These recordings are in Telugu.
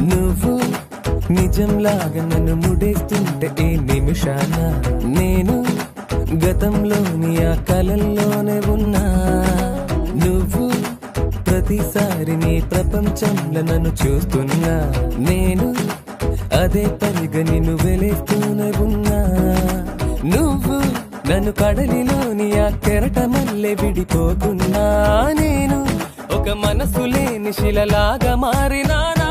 నువ్వు నిజంలాగా నన్ను ముడేస్తుంటే ఈ నిమిషాన నేను గతంలోని ఆ కలల్లోనే ఉన్నా. నువ్వు ప్రతిసారి నీ ప్రపంచంలో నన్ను చూస్తున్నా. నేను అదే పనిగా నిన్ను వెలేస్తూనే ఉన్నా. నువ్వు నన్ను కడలిలోని ఆ కెరటమల్లె విడిపోకున్నా. నేను ఒక మనసు లేని శిలలాగా మారినానా.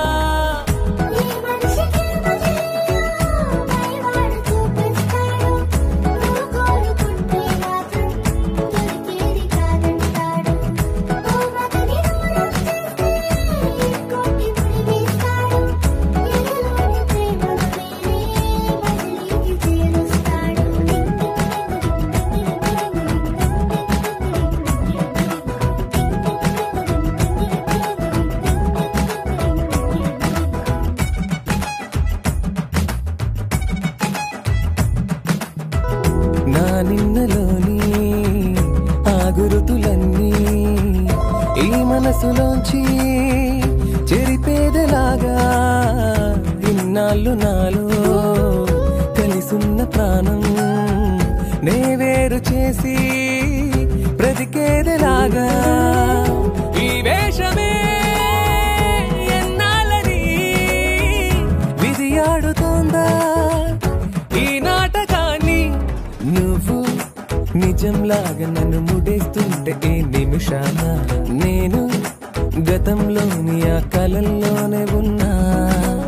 నా నిన్నలోని ఆ గురుతులన్నీ ఈ మనసులోంచి చెరిపేదలాగా ఇన్నాళ్ళు నాలో కలిసున్న ప్రాణం నే వేరు చేసి బ్రతికేదలాగా. ఈ వేషమే ఎన్నాళ్ళని విధి ఆడుతోందా ఈ నాటకాన్ని. నువ్వు నిజంలాగా నన్ను ముడేస్తుంటే ఈ నిమిషాన నేను గతంలోని ఆ కలల్లోనే ఉన్నా.